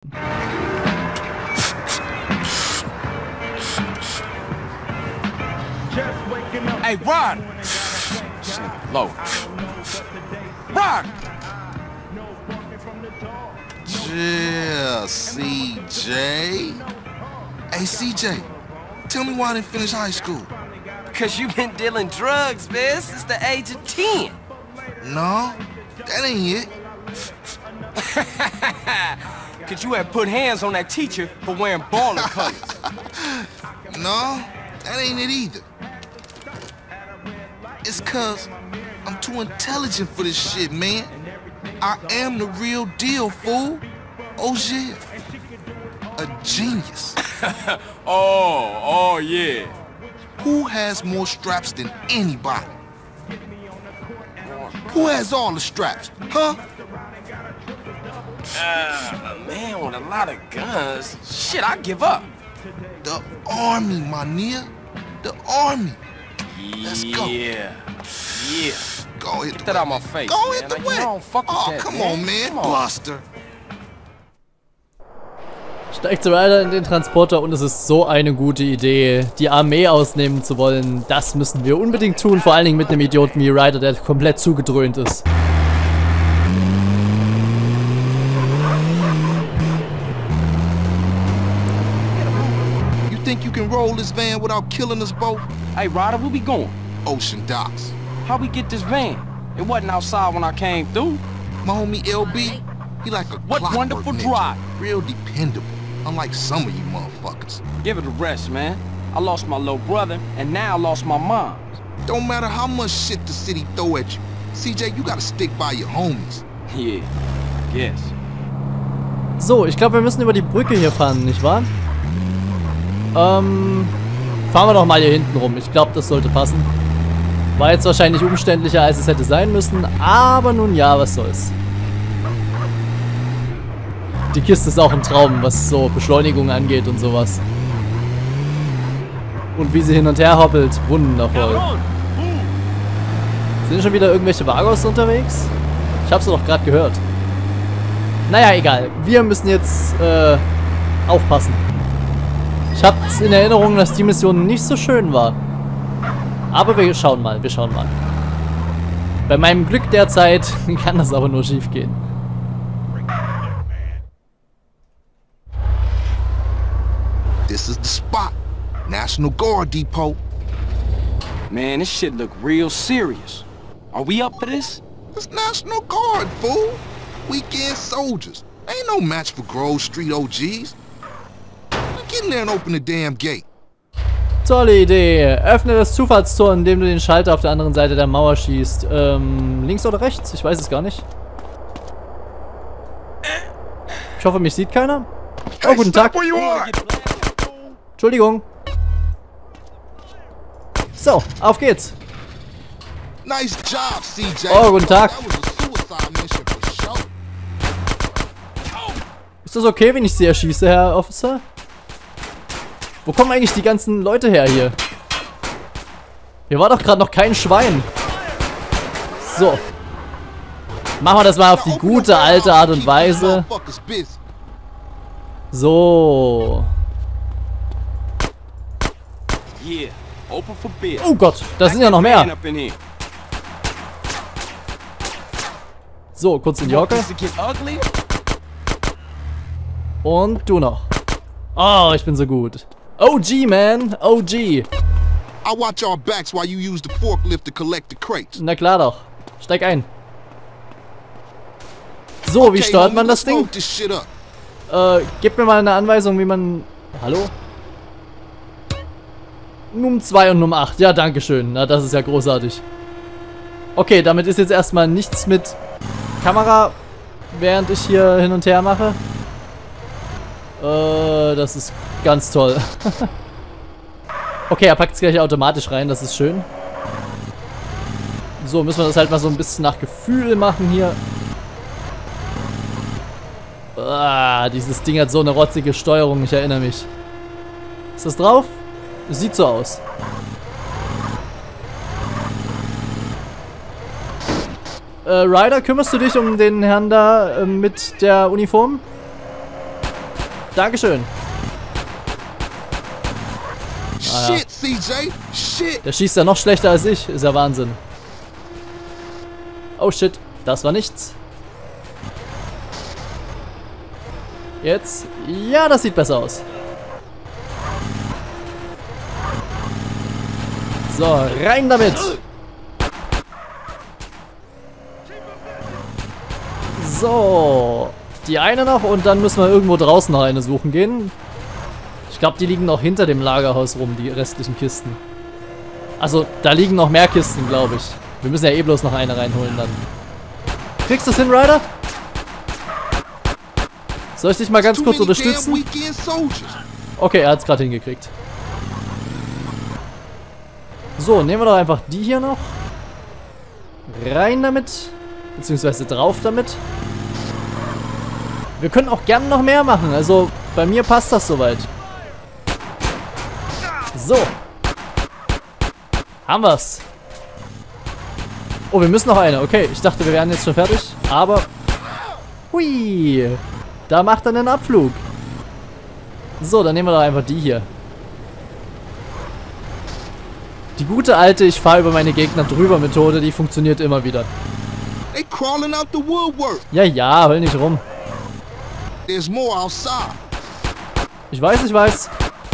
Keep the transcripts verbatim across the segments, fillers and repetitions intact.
Hey, Ron! Low. Ron! Yeah, C J. Hey, C J, tell me why I didn't finish high school. Because you've been dealing drugs, man, since the age of ten. No, that ain't it. Because you had put hands on that teacher for wearing baller colors. No, that ain't it either. It's cause I'm too intelligent for this shit, man. I am the real deal, fool. Oh, yeah. A genius. oh, oh, yeah. Who has more straps than anybody? Who has all the straps, huh? Uh, a man with a lot of guns. Shit, I give up. The army, my nigga. The army. Let's go. Yeah. Yeah. Go hit Get the that way. out my face. Go man. hit the Like, way. you don't fuck with Oh, that, come man. on, man. Come on. Buster. Steigt Ryder in den Transporter und es ist so eine gute Idee, die Armee ausnehmen zu wollen. Das müssen wir unbedingt tun, vor allen Dingen mit einem Idioten wie Ryder, der komplett zugedröhnt ist. You think you can roll this van without killing us both? Hey, Ryder, where we going? Ocean docks. How we get this van? It wasn't outside when I came through. My homie L B, he like a What clockwork wonderful ninja. drive. Real dependable, unlike some of you motherfuckers. Give it a rest, man. I lost my little brother, and now I lost my mom. Don't matter how much shit the city throw at you. C J, you gotta stick by your homies. Yeah, yes. So, ich glaube, wir müssen über die Brücke hier fahren, nicht wahr? Ähm, fahren wir doch mal hier hinten rum. Ich glaube, das sollte passen. War jetzt wahrscheinlich umständlicher, als es hätte sein müssen. Aber nun ja, was soll's. Die Kiste ist auch ein Traum, was so Beschleunigung angeht und sowas. Und wie sie hin und her hoppelt, wundervoll. Sind schon wieder irgendwelche Vagos unterwegs? Ich hab's doch gerade gehört. Naja, egal. Wir müssen jetzt äh, aufpassen. Ich hab's in Erinnerung, dass die Mission nicht so schön war. Aber wir schauen mal, wir schauen mal. Bei meinem Glück derzeit kann das aber nur schief gehen. This is the spot. National Guard Depot. Man, this shit look real serious. Are we up for this? It's National Guard, fool. Weekend soldiers. Ain't no match for Grove Street O Gs. Get in there and open the damn gate. Tolle Idee. Öffne das Zufallstor, indem du den Schalter auf der anderen Seite der Mauer schießt. Ähm, links oder rechts? Ich weiß es gar nicht. Ich hoffe, mich sieht keiner. Oh, guten Tag. Entschuldigung. So, auf geht's. Nice job, C J. Oh, guten Tag. That was a suicide mission for sure. Ist das okay, wenn ich sie erschieße, Herr Officer? Wo kommen eigentlich die ganzen Leute her hier? Hier war doch gerade noch kein Schwein. So. Machen wir das mal auf die gute alte Art und Weise. So. Oh Gott, da sind ja noch mehr. So, kurz in die Hocke. Und du noch. Oh, ich bin so gut. O G, man. O G. I watch our backs while you use the forklift to collect the crates. Na klar doch. Steig ein. So, wie steuert man das Ding? Äh, gib mir mal eine Anweisung, wie man... Hallo? Num zwei und Num acht. Ja, danke schön. Na, das ist ja großartig. Okay, damit ist jetzt erstmal nichts mit Kamera, während ich hier hin und her mache. Äh, das ist ganz toll. Okay, er packt es gleich automatisch rein, das ist schön. So, müssen wir das halt mal so ein bisschen nach Gefühl machen hier. Ah, dieses Ding hat so eine rotzige Steuerung, ich erinnere mich. Ist das drauf? Sieht so aus. Äh, Ryder, kümmerst du dich um den Herrn da äh, mit der Uniform? Dankeschön. Ah, ja. Shit, C J. Shit. Der schießt ja noch schlechter als ich. Ist ja Wahnsinn. Oh shit. Das war nichts. Jetzt. Ja, das sieht besser aus. So, rein damit. So. Die eine noch und dann müssen wir irgendwo draußen noch eine suchen gehen. Ich glaube, die liegen noch hinter dem Lagerhaus rum, die restlichen Kisten. Also, da liegen noch mehr Kisten, glaube ich. Wir müssen ja eh bloß noch eine reinholen dann. Kriegst du es hin, Ryder? Soll ich dich mal ganz kurz unterstützen? Okay, er hat es gerade hingekriegt. So, nehmen wir doch einfach die hier noch. Rein damit. Beziehungsweise drauf damit. Wir können auch gerne noch mehr machen. Also, bei mir passt das soweit. So. Haben wir's. Oh, wir müssen noch eine. Okay, ich dachte, wir wären jetzt schon fertig. Aber... Hui. Da macht er einen Abflug. So, dann nehmen wir doch einfach die hier. Die gute alte, ich fahre über meine Gegner drüber Methode, die funktioniert immer wieder. Ja, ja, heul nicht rum. Ich weiß, ich weiß.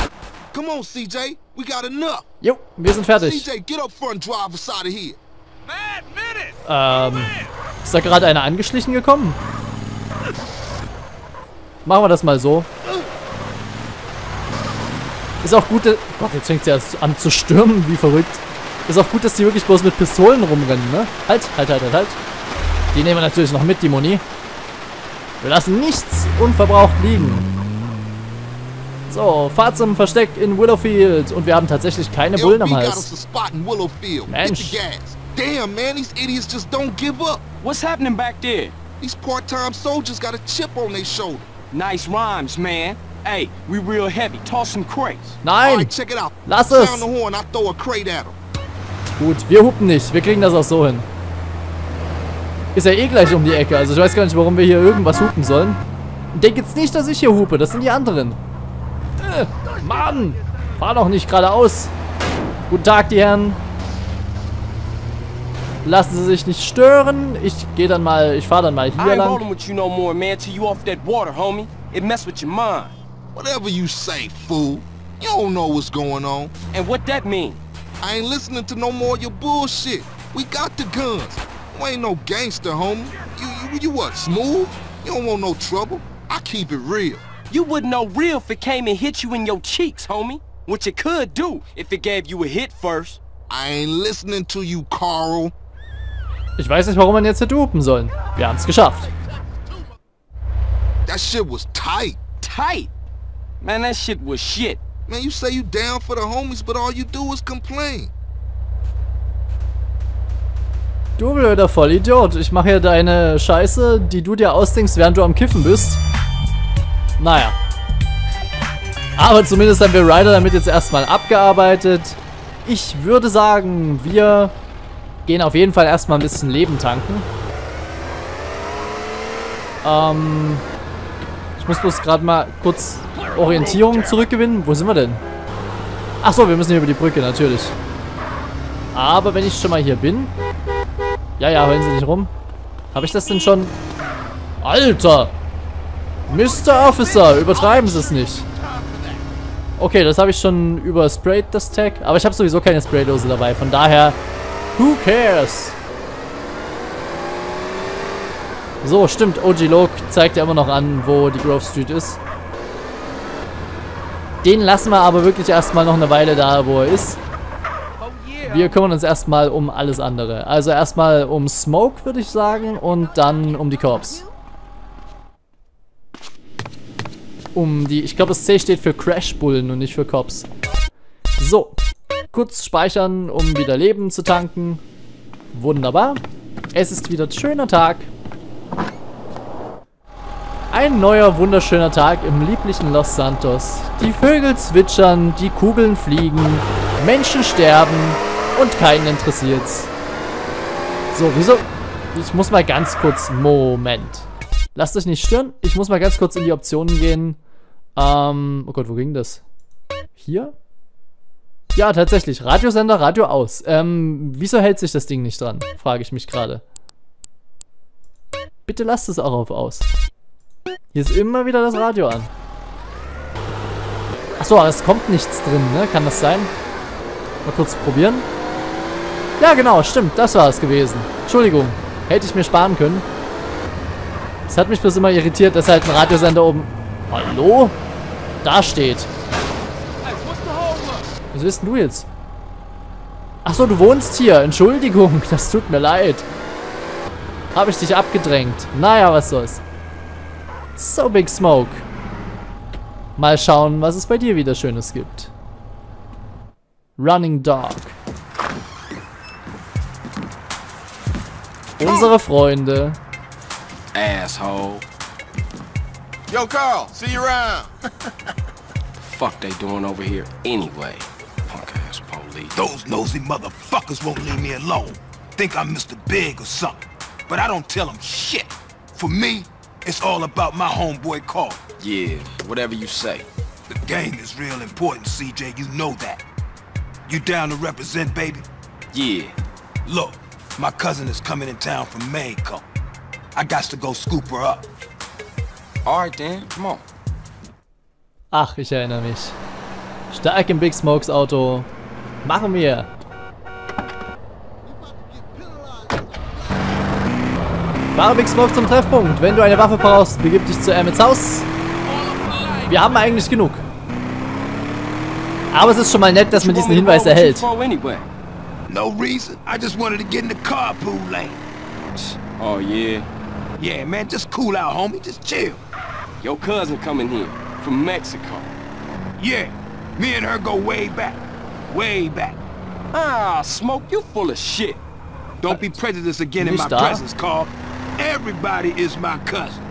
Jo, wir sind fertig. Ähm, ist da gerade einer angeschlichen gekommen? Machen wir das mal so. Ist auch gut, Gott, jetzt fängt sie ja an zu stürmen, wie verrückt. Ist auch gut, dass die wirklich bloß mit Pistolen rumrennen, ne? Halt, halt, halt, halt, halt. Die nehmen wir natürlich noch mit, die Muni. Wir lassen nichts unverbraucht liegen. So, Fahrt zum Versteck in Willowfield. Und wir haben tatsächlich keine Bullen am Hals. Mensch. Damn, man, these idiots just don't give up. What's happening back there? These part-time soldiers got a chip on their shoulder. Nice rhymes, man. Hey, we real heavy. Toss some crates. Nein! Right, check it out. Lass es! Sound the horn, I throw a crate at 'em. Gut, wir hupen nicht. Wir kriegen das auch so hin. Ist ja eh gleich um die Ecke. Also ich weiß gar nicht, warum wir hier irgendwas hupen sollen. Denk jetzt nicht, dass ich hier hupe. Das sind die anderen. Äh, Mann! Fahr doch nicht geradeaus. Guten Tag, die Herren. Lassen Sie sich nicht stören. Ich gehe dann mal, ich fahre dann mal hier lang. Whatever you say, fool. You don't know what's going on. And what that mean? I ain't listening to no more of your bullshit. We got the guns. You ain't no gangster, homie. You, you, you what, smooth? You don't want no trouble. I keep it real. You wouldn't know real if it came and hit you in your cheeks, homie. Which it could do if it gave you a hit first. I ain't listening to you, Carl. Ich weiß nicht, warum man jetzt hätte hupen sollen. Wir haben es geschafft. That shit was tight. Tight? Man, that shit was shit. Man, you say you down for the homies, but all you do is complain. Du blöder Vollidiot. Ich mache hier deine Scheiße, die du dir ausdenkst, während du am Kiffen bist. Naja. Aber zumindest haben wir Ryder damit jetzt erstmal abgearbeitet. Ich würde sagen, wir gehen auf jeden Fall erstmal ein bisschen Leben tanken. Ähm, ich muss bloß gerade mal kurz Orientierung zurückgewinnen. Wo sind wir denn? Achso, wir müssen hier über die Brücke, natürlich. Aber wenn ich schon mal hier bin... Ja, ja, heulen Sie nicht rum. Habe ich das denn schon? Alter! Mister Officer, übertreiben Sie es nicht. Okay, das habe ich schon übersprayt, das Tag. Aber ich habe sowieso keine Spraydose dabei. Von daher, who cares? So, stimmt. O G Loke zeigt ja immer noch an, wo die Grove Street ist. Den lassen wir aber wirklich erstmal noch eine Weile da, wo er ist. Wir kümmern uns erstmal um alles andere. Also erstmal um Smoke, würde ich sagen. Und dann um die Corps. Um die, ich glaube das C steht für Crash-Bullen und nicht für Cops. So, kurz speichern, um wieder Leben zu tanken. Wunderbar. Es ist wieder ein schöner Tag. Ein neuer, wunderschöner Tag im lieblichen Los Santos. Die Vögel zwitschern, die Kugeln fliegen, Menschen sterben und keinen interessiert's. So, wieso? Ich muss mal ganz kurz... Moment. Lasst euch nicht stören. Ich muss mal ganz kurz in die Optionen gehen. Ähm, oh Gott, wo ging das? Hier? Ja, tatsächlich. Radiosender, Radio aus. Ähm, wieso hält sich das Ding nicht dran? Frage ich mich gerade. Bitte lasst es auch auf aus. Hier ist immer wieder das Radio an. Achso, aber es kommt nichts drin, ne? Kann das sein? Mal kurz probieren. Ja, genau, stimmt. Das war es gewesen. Entschuldigung. Hätte ich mir sparen können. Es hat mich bloß immer irritiert, dass halt ein Radiosender oben... Hallo? Da steht. Was willst denn du jetzt? Achso, du wohnst hier. Entschuldigung, das tut mir leid. Habe ich dich abgedrängt. Naja, was soll's. So, Big Smoke. Mal schauen, was es bei dir wieder Schönes gibt. Running Dog. Unsere Freunde. Asshole. Yo, Carl, see you around. Fuck they doing over here anyway? Punk ass police. Those nosy motherfuckers won't leave me alone. Think I'm Mister Big or something. But I don't tell them shit. For me, it's all about my homeboy Carl. Yeah, whatever you say. The game is real important, C J, you know that. You down to represent, baby? Yeah. Look, my cousin is coming in town from Mexico. I got to go scoop her up. Alright then, come on. Ach, ich erinnere mich. Stark im Big Smokes Auto. Machen wir. Fahre Big Smoke zum Treffpunkt. Wenn du eine Waffe brauchst, begib dich zu Emmets Haus. Wir haben eigentlich genug. Aber es ist schon mal nett, dass man diesen Hinweis erhält. No reason. I just wanted to get in the carpool lane. Oh yeah? Yeah, man, just cool out, homie. Just chill. Your cousin coming here from Mexico. Yeah, me and her go way back. Way back. Ah, Smoke, you full of shit. Don't be prejudiced again in my Nicht da? presence, Carl. Everybody is my cousin.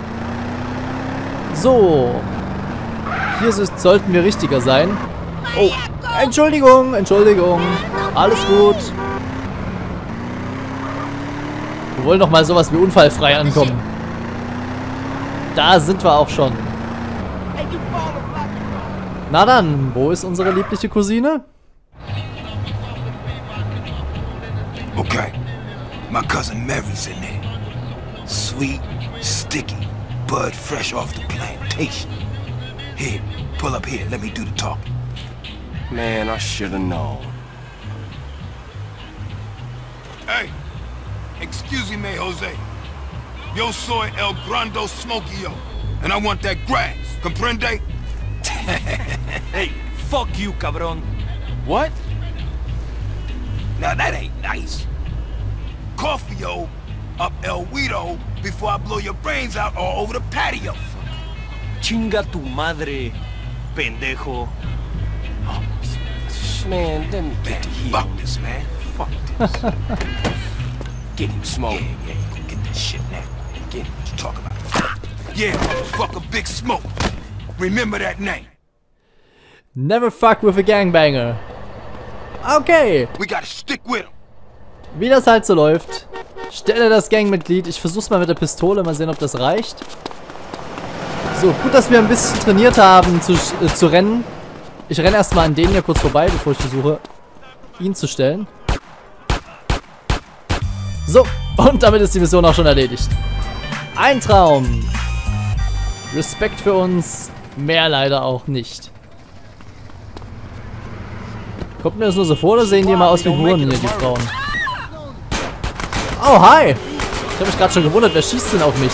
So. Hier ist, sollten wir richtiger sein. Oh, Entschuldigung, Entschuldigung. Alles gut. Wir wollen doch mal sowas wie unfallfrei ankommen. Da sind wir auch schon. Na dann, wo ist unsere liebliche Cousine? Okay, my cousin Mary's in there. Sweet, sticky, bud fresh off the plantation. Here, pull up here, let me do the talking. Man, I should've known. Hey, excuse me, Jose. Yo soy El Grande Smokio, and I want that grass, comprende? Hey, fuck you, cabron. What? Now that ain't nice. Coffee-o up El Guido before I blow your brains out all over the patio. Chinga tu madre, pendejo. Man, let me get to Man, here. fuck this, man. Fuck this. Get him, Smoke. Yeah, yeah, you gonna get that shit now. Get it, what you talking about? Yeah, motherfucker, Big Smoke. Remember that name. Never fuck with a gangbanger. Okay, We gotta stick with him. wie das halt so läuft. Stelle das Gangmitglied. Ich versuch's mal mit der Pistole, mal sehen, ob das reicht. So, gut, dass wir ein bisschen trainiert haben zu, äh, zu rennen. Ich renne erstmal an den hier kurz vorbei, bevor ich versuche, ihn zu stellen. So, und damit ist die Mission auch schon erledigt. Ein Traum. Respekt für uns, mehr leider auch nicht. Kommt mir das nur so vor, oder sehen die immer aus wie Huren hier, die Frauen? Oh, hi! Ich habe mich gerade schon gewundert, wer schießt denn auf mich?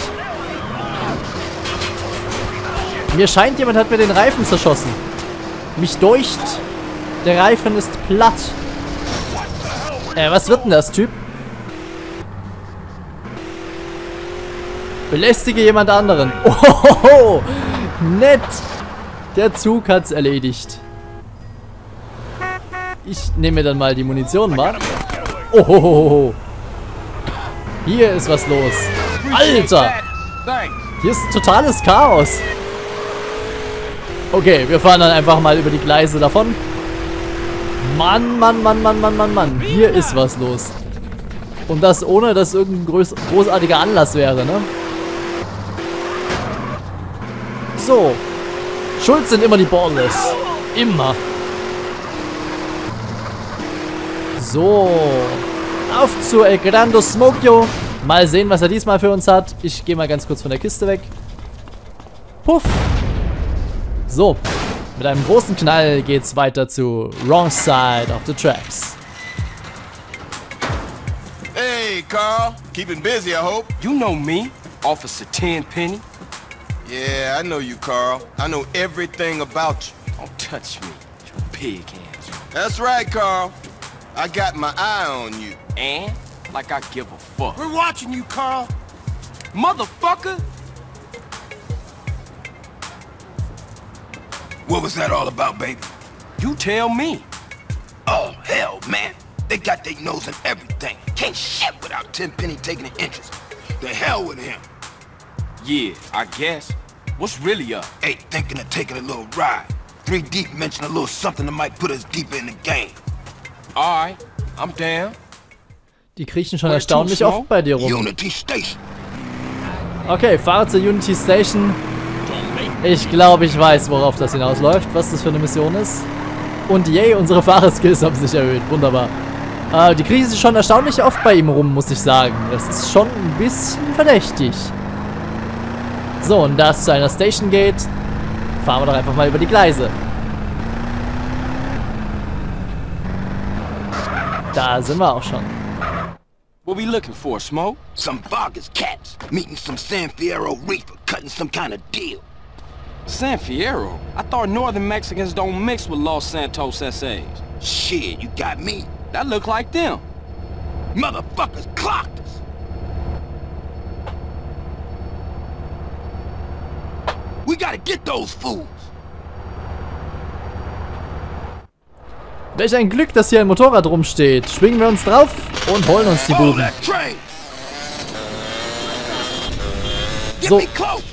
Mir scheint, jemand hat mir den Reifen zerschossen. Mich deucht. Der Reifen ist platt. Äh, was wird denn das, Typ? Belästige jemand anderen. Ohoho, nett. Der Zug hat's erledigt. Ich nehme mir dann mal die Munition, wa? Ohoho. Hier ist was los. Alter. Hier ist totales Chaos. Okay, wir fahren dann einfach mal über die Gleise davon. Mann, Mann, Mann, Mann, Mann, Mann, Mann. Hier ist was los. Und das ohne, dass irgendein groß, großartiger Anlass wäre, ne? So. Schuld sind immer die Ballless. Immer. So. Auf zu El Grande Smokyo. Mal sehen, was er diesmal für uns hat. Ich gehe mal ganz kurz von der Kiste weg. Puff. So. Mit einem großen Knall geht's weiter zu Wrong Side of the Tracks. Hey, Carl. Keeping busy, I hope. You know me, Officer Tenpenny. Yeah, I know you, Carl. I know everything about you. Don't touch me, you pig hands. That's right, Carl. I got my eye on you. And like I give a fuck. We're watching you, Carl. Motherfucker! What was that all about, baby? You tell me. Oh, hell, man. They got their nose in everything. Can't shit without Tenpenny taking an interest. The hell with him. Yeah, I guess. What's really up? Hey, thinking of taking a little ride. Three Deep mentioned a little something that might put us deeper in the game. Alright, I'm down. Die kriechen schon erstaunlich oft bei dir rum. Unity Station. Okay, fahre zur Unity Station. Ich glaube, ich weiß, worauf das hinausläuft, was das für eine Mission ist. Und yay, unsere Fahrerskills haben sich erhöht. Wunderbar. Äh, die kriechen schon erstaunlich oft bei ihm rum, muss ich sagen. Das ist schon ein bisschen verdächtig. So, und da es zu einer Station geht, fahren wir doch einfach mal über die Gleise. Da sind wir auch schon. What we looking for, Smoke? Some Vargas cats meeting some San Fierro reefer, cutting some kind of deal. San Fierro? I thought Northern Mexicans don't mix with Los Santos S As. Shit, you got me. That look like them. Motherfuckers clocked us. We gotta get those fools. Welch ein Glück, dass hier ein Motorrad rumsteht. Schwingen wir uns drauf und holen uns die Buben. So.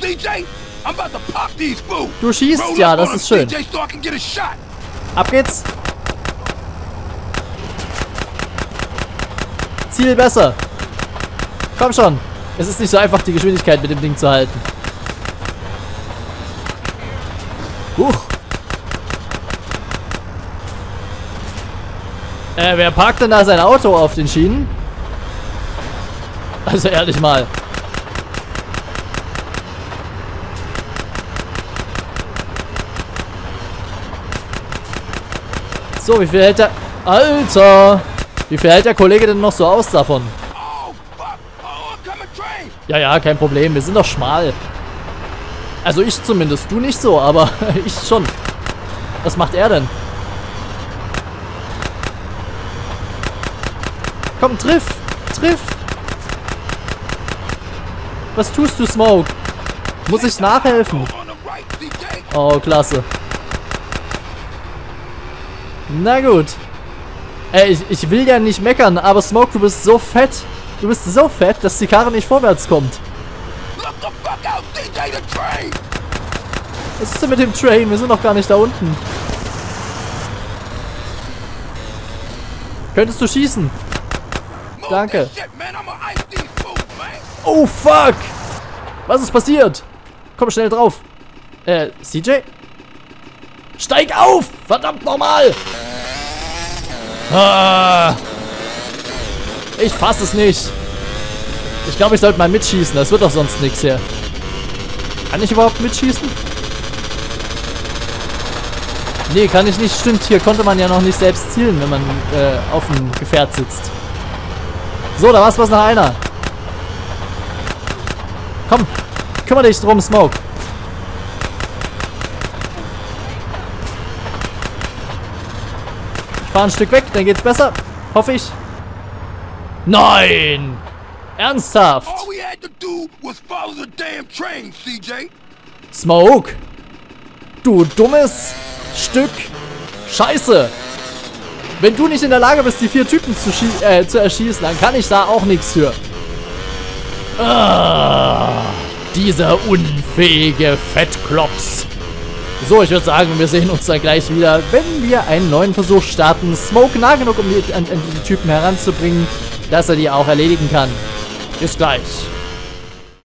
Du schießt? Ja, das ist schön. Ab geht's. Ziel besser. Komm schon. Es ist nicht so einfach, die Geschwindigkeit mit dem Ding zu halten. Huch. Äh, wer parkt denn da sein Auto auf den Schienen? Also ehrlich mal. So, wie viel hält der... Alter! Wie viel hält der Kollege denn noch so aus davon? Ja, ja, kein Problem. Wir sind doch schmal. Also ich zumindest. Du nicht so, aber ich schon. Was macht er denn? Komm, triff! Triff! Was tust du, Smoke? Muss ich nachhelfen? Oh, klasse. Na gut. Ey, ich, ich will ja nicht meckern, aber Smoke, du bist so fett. Du bist so fett, dass die Karre nicht vorwärts kommt. Was ist denn mit dem Train? Wir sind noch gar nicht da unten. Könntest du schießen? Danke. Oh, fuck! Was ist passiert? Komm schnell drauf. Äh, C J? Steig auf! Verdammt nochmal! Ah, ich fass es nicht. Ich glaube, ich sollte mal mitschießen. Das wird doch sonst nichts hier. Kann ich überhaupt mitschießen? Nee, kann ich nicht. Stimmt, hier konnte man ja noch nicht selbst zielen, wenn man äh, auf dem Gefährt sitzt. So, da war's was nach einer. Komm, kümmere dich drum, Smoke. Ich fahre ein Stück weg, dann geht's besser. Hoffe ich. Nein! Ernsthaft? Smoke! Du dummes Stück Scheiße! Wenn du nicht in der Lage bist, die vier Typen zu, äh, zu erschießen, dann kann ich da auch nichts für. Ah, dieser unfähige Fettklops. So, ich würde sagen, wir sehen uns dann gleich wieder, wenn wir einen neuen Versuch starten. Smoke nah genug, um die, an, an die Typen heranzubringen, dass er die auch erledigen kann. Bis gleich.